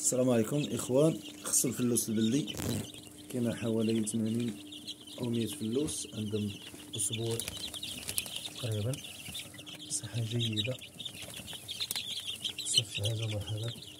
السلام عليكم اخوان. خص الفلوس البلدي كاين حوالي 80 او 100 فلوس، عندهم اسبوع تقريبا، صحة جيدة، صف شي حاجة مرحبا.